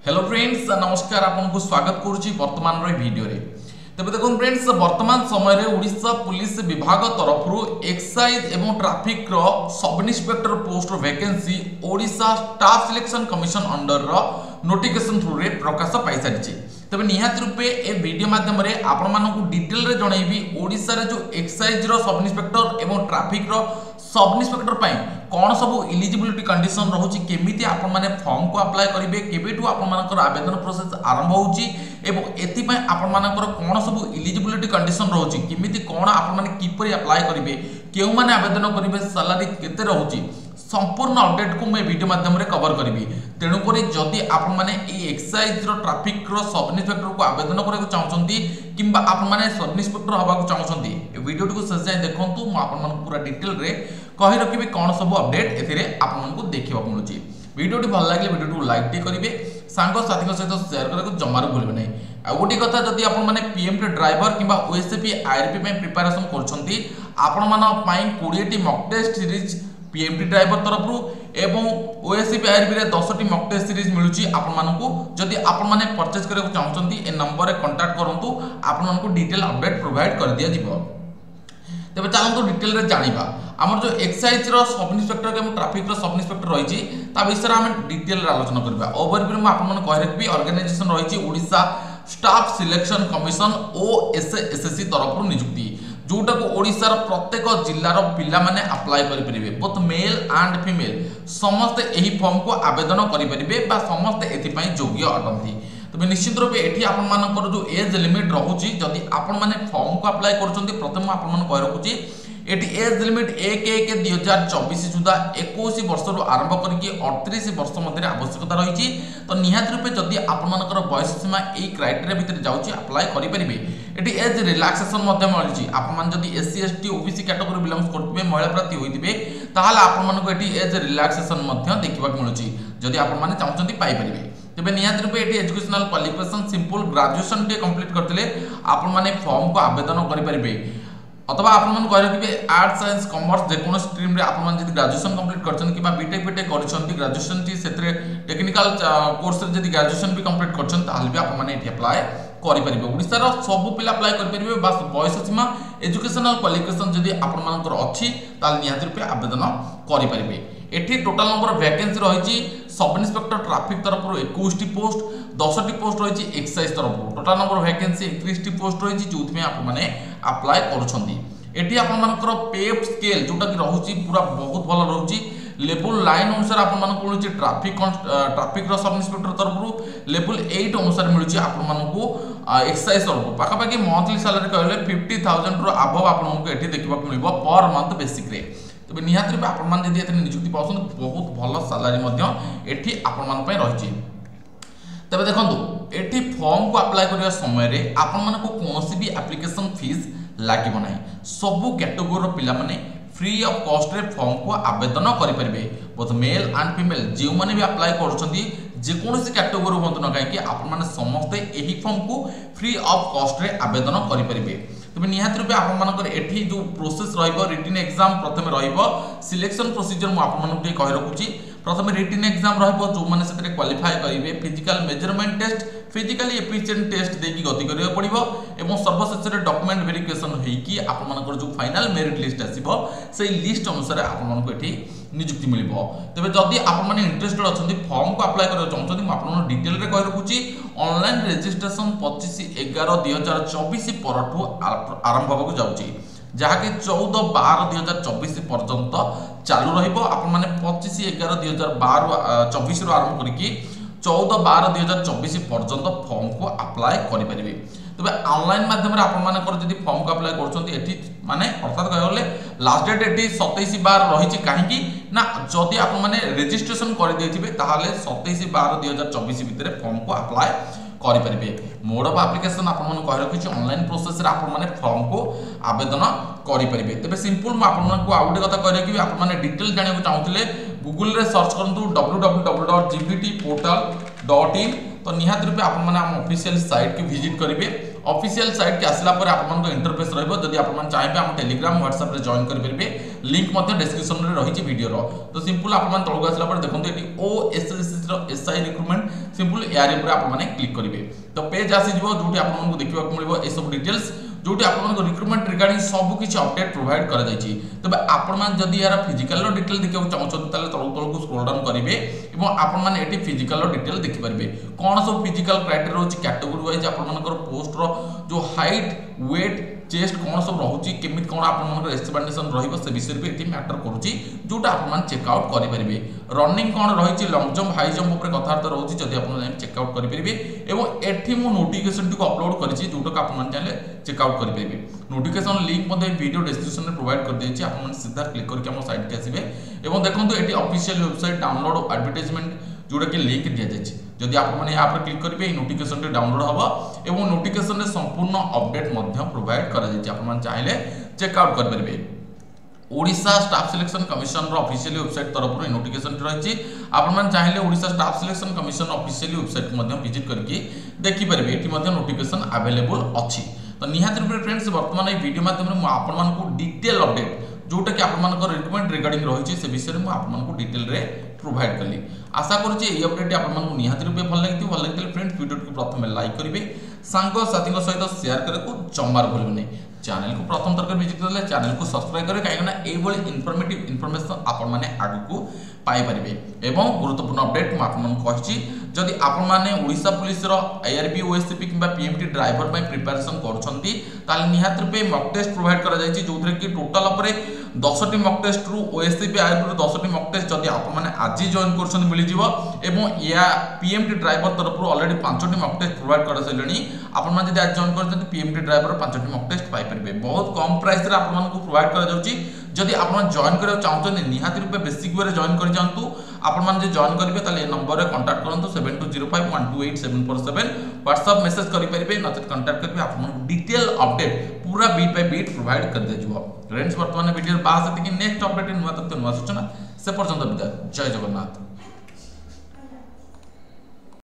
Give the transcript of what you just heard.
Hello friends नमस्कार आपको स्वागत करुच्ची वर्तमान वीडियो रे। तबे देखो फ्रेंड्स वर्तमान समय रे ओडिशा पुलिस विभाग तरफ एक्साइज एवं ट्रैफिक रो sub inspector post vacancy Odisha staff selection commission under रो नोटिफिकेशन थ्रू रे प्रकाश पाई सारिछि। तबे निहात रूपे ए वीडियो माध्यम रे आपण मानकु डिटेल रे जणैबी ओडिशा रे जो एक्साइज रो सब इन्स्पेक्टर एवं ट्रैफिक रो सब इन्स्पेक्टर पाई कौन सब इलिजिबिलिटी कंडीशन रहुची केमिति आपण माने फॉर्म को अप्लाई करिवे केबेटू आपण मानकर आवेदन प्रोसेस आरंभ होउची एवं एति पाई आपण मानकर कौन सब इलिजिबिलिटी कंडीशन रहुची केमिति कोन आपण माने किपरि अप्लाई करिवे केउ माने आवेदन करिवे सैलरी केते रहुची संपूर्ण अपडेट को मैं वीडियो माध्यम रे कवर करिवि। तेणु करी जदि आपण माने ए एक्साइज रो ट्रैफिक रो सब इन्स्पेक्टर को आवेदन करे को चाहउछंती किंबा आपण माने सब इन्स्पेक्टर हबा को चाहउछंती ए वीडियो को शेष जाय देखंतु म आपण मन पूरा डिटेल रे कहि रखिबि कोन सब अपडेट एथिरे आपण मन को देखिबा को मिलुची। वीडियो भल लागले वीडियो को लाइक टी करिवे सांग साथी सहित शेयर करे को जमार भूलिबे नै। आ गोटी कथा जदि आपण माने पीएमटी ड्राइवर किंबा ओएसपी आईआरपी में प्रिपरेशन करछंती आपण मन पई 20 टी mock test series PMT driver तरफ एवं ओएसपी आईआरपी रे 10 टी मॉक टेस्ट सीरीज मिलुची आपण मानकु जदि आपण माने परचेज करे को चाहउछंती ए नंबर रे कांटेक्ट करंतु आपण मानकु डिटेल अपडेट प्रोवाइड कर दिया जिवो। तबे चलंतु डिटेल रे जानिबा हमर जो एक्साइज रो सब इन्स्पेक्टर एवं ट्रैफिक रो सब इन्स्पेक्टर रहिची ता विषय रे हम डिटेल रे आलोचना करबा। ओवरव्यू में आपण माने कहि रखबी ऑर्गेनाइजेशन रहिची Odisha staff selection commission OSSC तरफ नियुक्ति जोटा को ओडिसा रो प्रत्येक जिल्लार पिला माने अप्लाई करि परिबे बोथ मेल एंड फीमेल समस्त एही फॉर्म को आवेदन करि परिबे बा समस्त एथि पई योग्य अटंती। तबे निश्चित रूपे एठी आपण मानकर जो एज लिमिट रहूची जदि आपण माने फॉर्म को अप्लाई करछंती प्रथम आपण मान कहि रखुची एटी एज लिमिट 1/1/2024 सुधा 21 वर्ष रु आरंभ करके 38 वर्ष मध्य आवश्यकता रही। तो निहात रूपे जदि आपण मानकर बयस सीमा ए क्राइटेरिया भितर जाउची अप्लाई करि परिबे। एटी एज रिलैक्सेशन मध्य मिलची आपण मान जदि SC ST OBC category belongs करथिबे महिला प्रार्थी होइतिबे ताहाले आपण मानको एटी एज रिलैक्सेशन मध्य देखिबा मिलची जदि आपण माने चाहउचंती पाई परिबे। तबे निहात रूपे एटी एजुकेशनल क्वालिफिकेशन सिंपल ग्रेजुएशन टे कंप्लीट करथिले आपण माने फॉर्म को आवेदन करि परिबे अथवा आपण मन कहि रखिबे आर्ट्स साइंस कॉमर्स जे कोनो स्ट्रीम रे आपण मन जदि ग्रेजुएशन कंप्लीट करछन किबा बीटेक करछन ग्रेजुएशन टी सेतरे टेक्निकल कोर्स रे जदि ग्रेजुएशन भी कंप्लीट करछन ताहाले भी आपण माने एठी अप्लाई करि परिबे। ओडिसा रो सब पिला अप्लाई करि परिबे बस बयस सीमा एजुकेशनल क्वालिफिकेशन जदि आपण मानकर अछि ताल निहात रूपे आवेदन करि परिबे। एठी टोटल नंबर वैकेंसी रहिछि सब इन्स्पेक्टर ट्रैफिक तरफ 21 टी पोस्ट 10 टी पोस्ट रहिछि एक्साइज तरफ टोटल नंबर वैकेंसी 31 टी पोस्ट रहिछि जोथमे आपण माने अप्लाई करूछंती। एठी आपण मानकर पे स्केल जोटा कि रहुछि पूरा बहुत भलो रहुछि लेवल लाइन अनुसार आपण मानकु मिलुछि ट्रैफिक रो सब इन्स्पेक्टर तरफ लेवल 8 अनुसार मिलुछि आपण मानकु एक्साइज तरफ पाखा पाखी मंथली सैलरी कहले 50000 रो अबव आपण मानकु एठी देखिबा मिलबो पर मंथ बेसिक रे। तबे निहात रे आपण मान जदि एथि नियुक्ति पाउछन बहुत भलो सैलरी मध्य एठी आपण मान पय रहिछि। तबे देखंतु एठी फॉर्म को अप्लाई करिया समय रे आपण मानकु कोनोसी भी एप्लीकेशन फीस लागिबो नाही सबु कैटेगरी रो पिला माने फ्री ऑफ कॉस्ट रे फॉर्म को आवेदन करि परिबे बोथ मेल एंड फीमेल जे माने भी अप्लाई करछंती जे कोनोसी कैटेगरी होंतु न काहे कि आपण माने समस्त एही फॉर्म को फ्री ऑफ कॉस्ट रे आवेदन करि परिबे। तबे निहात रूपे आपण मानकर एठी जो प्रोसेस रहइबो रिटन एग्जाम प्रथमे रहइबो सिलेक्शन प्रोसीजर म आपण मानक कहि रखुची प्रथमे रिटन एग्जाम रहइबो जो माने सेतरे क्वालिफाई करिवे physical measurement test physically efficient test देकी गति करियो पड़िबो एवं सर्वशेष रे डॉक्यूमेंट वेरिफिकेशन होईकी आपण मानकर जो फाइनल मेरिट लिस्ट आसीबो सेही लिस्ट अनुसार आपण मानक एठी नियुक्ति मिलिबो। तबे जदि आपण माने इंटरेस्टेड अछंती फॉर्म को अप्लाई करियो चाहछंती म आपण डिटेल रे कहि रखुची ऑनलाइन रजिस्ट्रेशन 25/11/2024 परठू आरंभ होबो जाउची जहाँकि 14/12/2024 पर्यंत चालू रहिबो। आपण माने 25/11/2024 रो आरंभ करिकी 14/12/2024 पर्यंत फॉर्म को अप्लाई करि परिबे। तबे ऑनलाइन माध्यम रे आपण मानकर जदि फॉर्म को अप्लाई करछंती एठी माने अर्थात कहले लास्ट डेट एठी 27/12 रहिछि काहेकि ना जदि आपण माने रजिस्ट्रेशन करि दैथिबे ताहाले 27/12/2024 भितरे फॉर्म को अप्लाई करि परिबे। मोड ऑफ एप्लीकेशन आपण मन कहि रखिछि ऑनलाइन प्रोसेस रे आपण माने फॉर्म को आवेदन करि परिबे। तबे सिंपल म आपण मन को आउटे कथा कहि रखिबि आपण माने डिटेल जाने को चाहउतिले गूगल रे सर्च करंतु www.gbtportal.in तो निहात रूपे आपण माने हम ऑफिशियल साइट के विजिट करिवे। ऑफिशियल साइट के आसला पर आपण मन को इंटरफेस रहइबो जदि आपण मन चाहेबे हम टेलीग्राम व्हाट्सएप रे जॉइन करि परिबे लिंक मध्ये डिस्क्रिप्शन रे रहिछि वीडियो रो। तो सिंपल आपण मन तळगु आसला पर देखंतु एटी ओएसएससी रो एसआई रिक्रूटमेंट सिंपल यार ऊपर आप माने क्लिक करेंगे तो पेज आसी जिवो जोटी आपन देखिबा मिलिबो ए सब डिटेल्स जोटी आपन रिक्रुटमेंट रिगार्डिंग सब किछि अपडेट प्रोवाइड करा जायछि। तबे आपन मान जदि यार फिजिकल रो डिटेल देखिबा चाहछन ताले तळ तळ को स्क्रॉल डाउन करिवे एवं आपन मान एटी फिजिकल रो डिटेल देखि परिबे कोन सब फिजिकल क्राइटेरिया होछि कैटेगरी वाइज आपन मानकर पोस्ट रो जो हाइट वेट चेस्ट कौन सब रहुची केमित कौन आपन मानकर एक्सपेंडेशन रहिबो से विषय पे एटी मैटर करूची जोटा आपन मान चेक आउट करि परिबे। रनिंग कौन रहिची लॉन्ग जंप हाई जंप ऊपर कथार्थ रहउची जदि आपन जाय चेक आउट करि परिबे एवं एठी मु नोटिफिकेशन को अपलोड करिछि जोटा आपन मान चाहे चेक आउट करि परिबे। नोटिफिकेशन लिंक मध्ये वीडियो डिस्क्रिप्शन में प्रोवाइड कर देछि आपन मान सीधा क्लिक करके हम साइट के आसीबे एवं देखंतु एटी ऑफिशियल वेबसाइट डाउनलोड एडवर्टाइजमेंट जोटा के लिंक दिया जायछि जदि आप माने यहाँ पर क्लिक करेंगे नोटिफिकेशन टे डाउनलोड होबो एवं नोटिफिकेशन रे संपूर्ण अपडेट मध्य प्रोवाइड करा जायछि आप मान चाहिले चेक आउट कर परबे। ओडिशा स्टाफ सिलेक्शन कमिशन रो ऑफिशियल वेबसाइट तरफ रो नोटिफिकेशन रहिछि आप मान चाहिले Odisha staff selection commission official website मध्य विजिट करके देखि परबे एठी मध्य नोटिफिकेशन अवेलेबल अछि। तो निहात रूप फ्रेंड्स वर्तमान ए वीडियो माध्यम रे आपण मान को डिटेल अपडेट जोटा कि आपण मान को रिक्वायरमेंट रिगार्डिंग रहिछि से विषय रे आपण मान को डिटेल रे प्रोवाइड कली। आशा करूची ए अपडेट आपण मान को निहात रूप भल लागितले फ्रेंड्स वीडियो को प्रथम लाइक करिवे सांग साथी सहित शेयर करे को जमार भूलिबे नै चैनल को प्रथम तरह विजिट करले चैनल को सब्सक्राइब करे काहे ना ए बळी इन्फॉर्मेटिव इन्फॉर्मेशन आपण माने आगु को पाई परिबे एवं गुरुत्वपूर्ण अपडेट म आपण मन कहछि जदि आपण माने ओडिशा पुलिस रो आईआरबी ओएससीपी किबा पीएमटी ड्राइवर पय प्रिपरेशन करछंती ताले निहात रूपे मॉक टेस्ट प्रोवाइड करा जायछि जोथरे कि टोटल उपरे 10 टी मॉक टेस्ट रु ओएससीपी आईआरबी रो 10 टी मॉक टेस्ट जदि आपण माने आज जॉइन करछन मिलि जिवो एवं या पीएमटी ड्राइवर तरफ रु ऑलरेडी 5 टी मॉक टेस्ट प्रोवाइड करा सैलणी आपण माने जदि आज जॉइन करछन पीएमटी ड्राइवर 5 टी मॉक टेस्ट पाई परिबे बहुत कम प्राइस रे आपण मान को प्रोवाइड करा जाउची। जदि आपण जॉइन करियो चाहछन निहाती रूपे बेसिक वे जॉइन कर जानतु आपण मान जे जॉइन करिवे ताले ए नंबर रे कांटेक्ट करंतु 7205128747 व्हाट्सएप मैसेज करि परिबे नचेत कांटेक्ट करिवे आपण डिटेल अपडेट पूरा बीट बाय बीट प्रोवाइड कर दे जिवो। फ्रेंड्स वर्तमान वीडियो बास नेक्स्ट अपडेट नुवा तथ्य नुवा सूचना से पर्यंत विदाय जय जगन्नाथ।